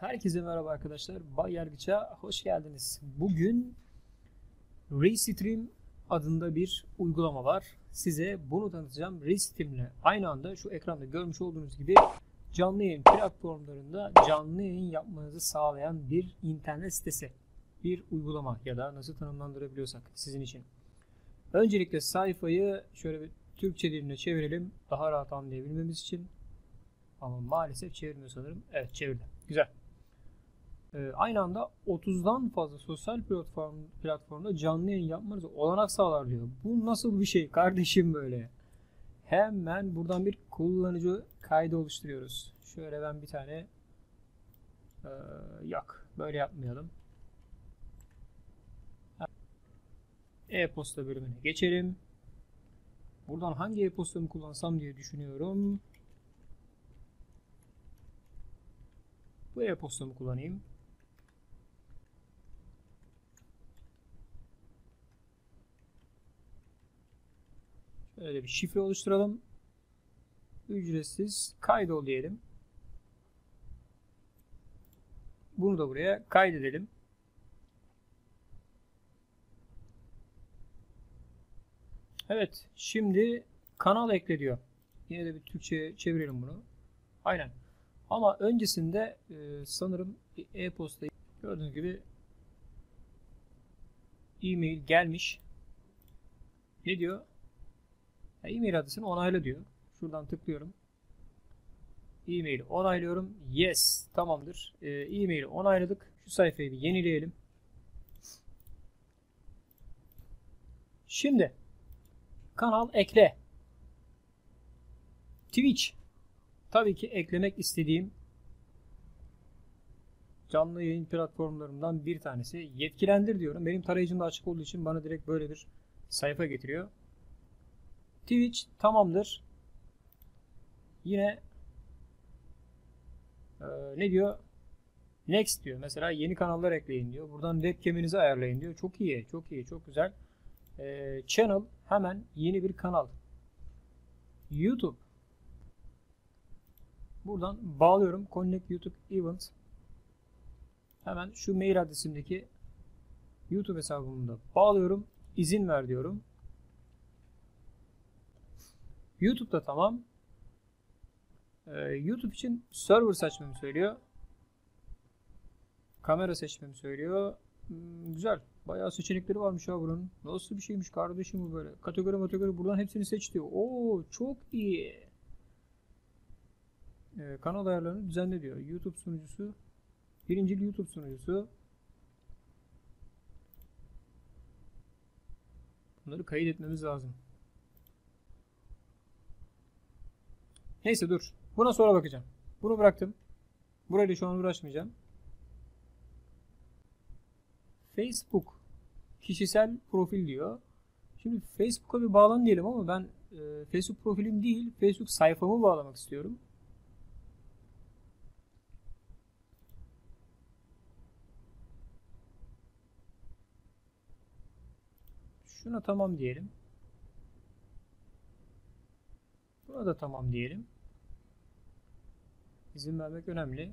Herkese merhaba arkadaşlar. Bay Yargıç'a hoş geldiniz. Bugün Restream adında bir uygulama var. Size bunu tanıtacağım. Restream ile aynı anda şu ekranda görmüş olduğunuz gibi canlı yayın platformlarında canlı yayın yapmanızı sağlayan bir internet sitesi. Bir uygulama ya da nasıl tanımlandırabiliyorsak sizin için. Öncelikle sayfayı şöyle bir Türkçe diline çevirelim. Daha rahat anlayabilmemiz için. Ama maalesef çevirmiyor sanırım. Evet, çevirdi. Güzel. Aynı anda 30'dan fazla sosyal platformda canlı yayın yapmanıza olanak sağlar diyor. Bu nasıl bir şey kardeşim böyle? Hemen buradan bir kullanıcı kaydı oluşturuyoruz. Şöyle ben bir tane yok, böyle yapmayalım. E-posta bölümüne geçelim. Buradan hangi e-postamı kullansam diye düşünüyorum. Bu e-postamı kullanayım. Şöyle bir şifre oluşturalım. Ücretsiz kaydol diyelim. Bunu da buraya kaydedelim. Evet, şimdi kanal ekle diyor. Yine de bir Türkçe'ye çevirelim bunu. Aynen. Ama öncesinde sanırım e-postayı gördüğünüz gibi e-mail gelmiş. Ne diyor? E-mail adresini onayla diyor. Şuradan tıklıyorum. E-mail'i onaylıyorum. Yes, tamamdır. E-mail'i onayladık. Şu sayfayı bir yenileyelim. Şimdi kanal ekle. Twitch. Tabii ki eklemek istediğim canlı yayın platformlarından bir tanesi. Yetkilendir diyorum. Benim tarayıcımda açık olduğu için bana direkt böyle bir sayfa getiriyor. Twitch tamamdır. Yine ne diyor? Next diyor. Mesela yeni kanallar ekleyin diyor. Buradan webcam'inizi ayarlayın diyor. Çok iyi, çok iyi, çok güzel. Channel, hemen yeni bir kanal. YouTube. Buradan bağlıyorum. Connect YouTube Event. Hemen şu mail adresimdeki YouTube hesabımı da bağlıyorum. İzin ver diyorum. YouTube'da tamam. YouTube için server seçmemi söylüyor. Kamera seçmemi söylüyor. Güzel. Bayağı seçenekleri varmış ya buranın. Nasıl bir şeymiş kardeşim bu böyle. Kategori buradan hepsini seç diyor. Oo, çok iyi. Kanal ayarlarını düzenle diyor. YouTube sunucusu. Birincil YouTube sunucusu. Bunları kaydetmemiz lazım. Neyse dur. Buna sonra bakacağım. Bunu bıraktım. Burayla şu an uğraşmayacağım. Facebook. Kişisel profil diyor. Şimdi Facebook'a bir bağlan diyelim ama ben Facebook profilim değil, Facebook sayfamı bağlamak istiyorum. Şuna tamam diyelim. Buna da tamam diyelim. İzin vermek önemli.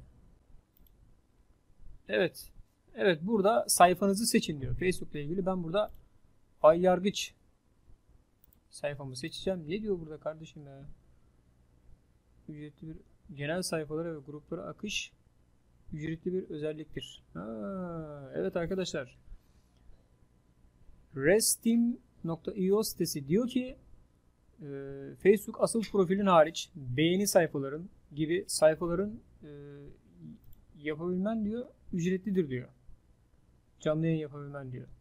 Evet. Evet, burada sayfanızı seçin diyor. Facebook ile ilgili ben burada Bay Yargıç sayfamı seçeceğim. Ne diyor burada kardeşim ya? Ücretli bir genel sayfalara ve gruplara akış ücretli bir özelliktir. Evet arkadaşlar. Restim.io sitesi diyor ki Facebook asıl profilin hariç beğeni sayfaların gibi sayfaların yapabilmen diyor ücretlidir diyor. Canlı yayın yapabilmen diyor.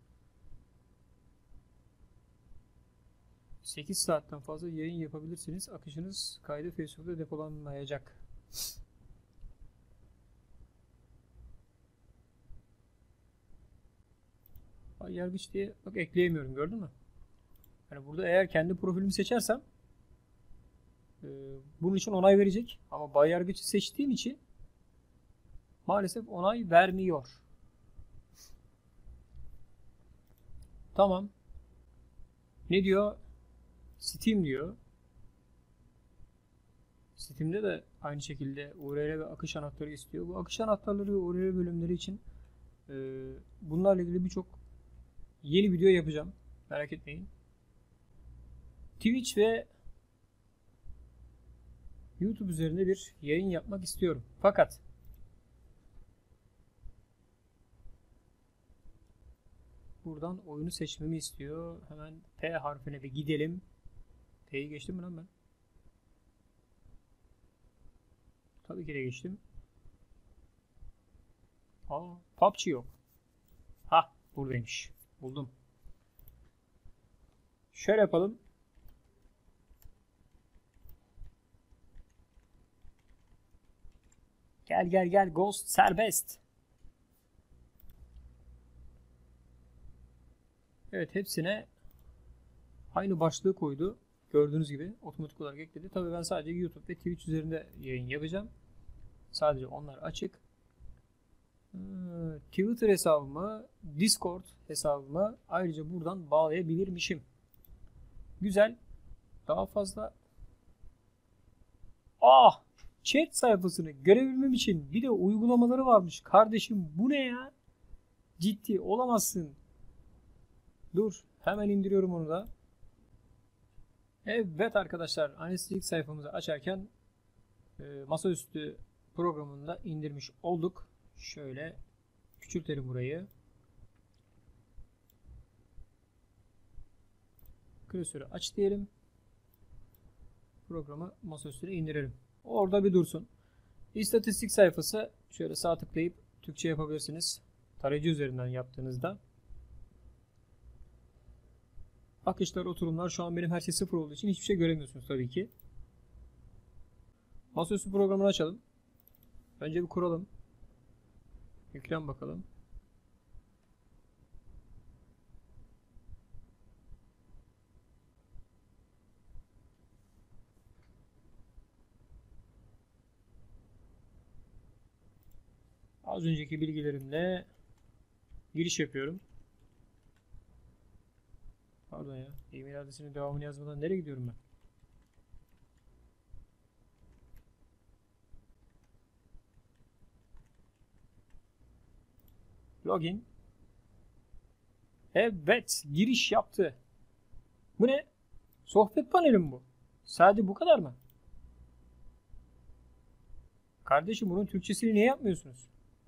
8 saatten fazla yayın yapabilirsiniz. Akışınız kaydı Facebook'ta depolanmayacak. Bay Yargıç diye bak ekleyemiyorum, gördün mü? Yani burada eğer kendi profilimi seçersem bunun için onay verecek. Ama Bay Yargıç'ı seçtiğim için maalesef onay vermiyor. Tamam. Ne diyor? Steam diyor. Steam'de de aynı şekilde URL ve akış anahtarı istiyor. Bu akış anahtarları ve URL bölümleri için bunlarla ilgili birçok yeni video yapacağım. Merak etmeyin. Twitch ve YouTube üzerinde bir yayın yapmak istiyorum. Fakat buradan oyunu seçmemi istiyor. Hemen P harfine bir gidelim. P'yi geçtim mi lan ben? Tabii ki de geçtim. Aa, PUBG yok. Ha, buradaymış. Buldum. Şöyle yapalım. Gel gel gel, Ghost serbest. Evet, hepsine aynı başlığı koydu. Gördüğünüz gibi otomatik olarak ekledi. Tabii ben sadece YouTube ve Twitch üzerinde yayın yapacağım. Sadece onlar açık. Twitter hesabımı, Discord hesabımı ayrıca buradan bağlayabilirmişim. Güzel. Daha fazla. Chat sayfasını görebilmem için bir de uygulamaları varmış. Kardeşim bu ne ya? Ciddi olamazsın. Dur. Hemen indiriyorum onu da. Evet arkadaşlar. Anestezik sayfamızı açarken masaüstü programını da indirmiş olduk. Şöyle küçültelim burayı. Klasörü aç diyelim. Programı masaüstüne indirelim. Orada bir dursun. İstatistik sayfası, şöyle sağ tıklayıp Türkçe yapabilirsiniz. Tarayıcı üzerinden yaptığınızda. Akışlar, oturumlar, şu an benim her şey sıfır olduğu için hiçbir şey göremiyorsunuz tabii ki. Masaüstü programını açalım. Önce bir kuralım. Yüklen bakalım. Az önceki bilgilerimle giriş yapıyorum. Pardon ya. E-mail adresinin devamını yazmadan nereye gidiyorum ben? Login. Evet. Giriş yaptı. Bu ne? Sohbet paneli mi bu? Sadece bu kadar mı? Kardeşim bunun Türkçesini niye yapmıyorsunuz?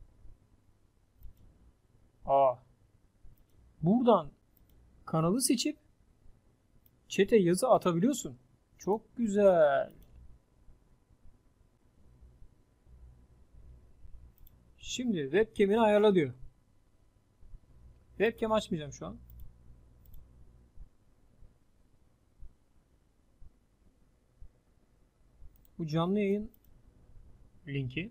Buradan kanalı seçip chat'e yazı atabiliyorsun. Çok güzel. Şimdi webcam'ini ayarla diyor. Webcam açmayacağım şu an. Bu canlı yayın linki.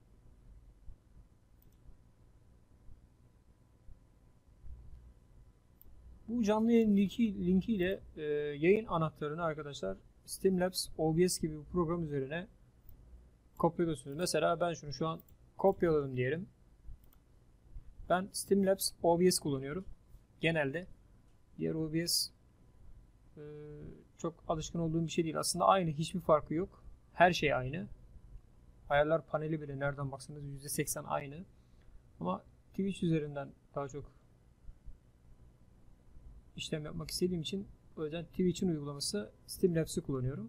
Bu canlı yayın linkiyle yayın anahtarını arkadaşlar Streamlabs OBS gibi bir program üzerine kopyalıyorsunuz. Mesela ben şunu şu an kopyaladım diyelim. Ben Streamlabs OBS kullanıyorum. Genelde. Diğer OBS çok alışkın olduğum bir şey değil. Aslında aynı. Hiçbir farkı yok. Her şey aynı. Ayarlar paneli bile nereden baksanız %80 aynı. Ama Twitch üzerinden daha çok işlem yapmak istediğim için o yüzden Twitch'in uygulaması Streamlabs'i kullanıyorum.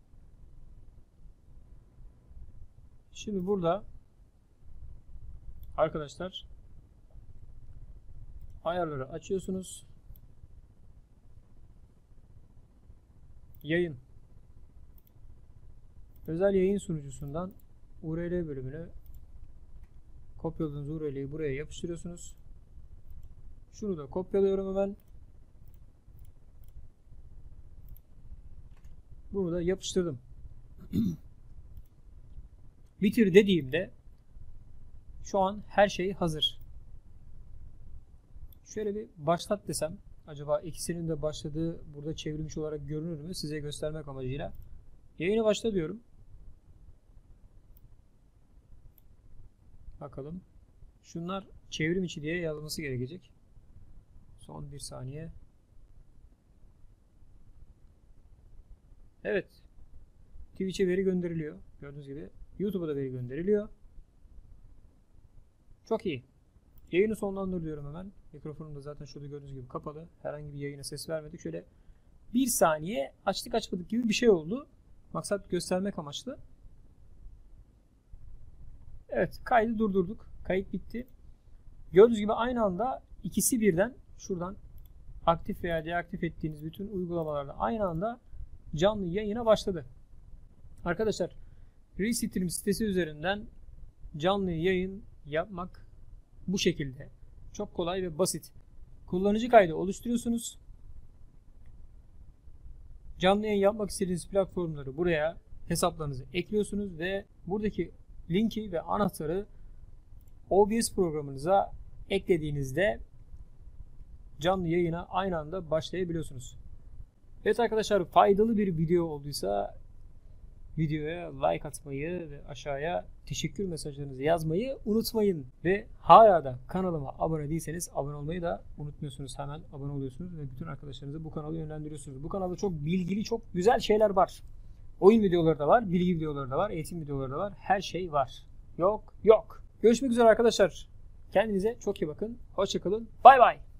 Şimdi burada arkadaşlar ayarları açıyorsunuz. Yayın. Özel yayın sunucusundan URL bölümünü kopyaladığınız URL'yi buraya yapıştırıyorsunuz. Şunu da kopyalıyorum hemen. Bunu da yapıştırdım. Bitir dediğimde şu an her şey hazır. Şöyle bir başlat desem, acaba ikisinin de başladığı burada çevrilmiş olarak görünür mü? Size göstermek amacıyla. Yayına başla diyorum. Bakalım. Şunlar çevrim içi diye yazılması gerekecek. Son bir saniye. Evet. Twitch'e veri gönderiliyor. Gördüğünüz gibi YouTube'a da veri gönderiliyor. Çok iyi. Yayını sonlandırıyorum hemen. Mikrofonum da zaten şurada gördüğünüz gibi kapalı. Herhangi bir yayına ses vermedik. Şöyle bir saniye açtık açmadık gibi bir şey oldu. Maksat göstermek amaçlı. Evet, kaydı durdurduk. Kayıt bitti. Gördüğünüz gibi aynı anda ikisi birden şuradan aktif veya deaktif ettiğiniz bütün uygulamalarda aynı anda canlı yayına başladı. Arkadaşlar, Restream sitesi üzerinden canlı yayın yapmak bu şekilde. Çok kolay ve basit. Kullanıcı kaydı oluşturuyorsunuz. Canlı yayın yapmak istediğiniz platformları buraya hesaplarınızı ekliyorsunuz ve buradaki linki ve anahtarı OBS programınıza eklediğinizde canlı yayına aynı anda başlayabiliyorsunuz. Evet arkadaşlar, faydalı bir video olduysa videoya like atmayı ve aşağıya teşekkür mesajlarınızı yazmayı unutmayın. Ve hala da kanalıma abone değilseniz abone olmayı da unutmuyorsunuz. Hemen abone oluyorsunuz ve bütün arkadaşlarınızı bu kanala yönlendiriyorsunuz. Bu kanalda çok bilgili, çok güzel şeyler var. Oyun videoları da var, bilgi videoları da var, eğitim videoları da var. Her şey var. Yok. Görüşmek üzere arkadaşlar. Kendinize çok iyi bakın. Hoşça kalın. Bay bay.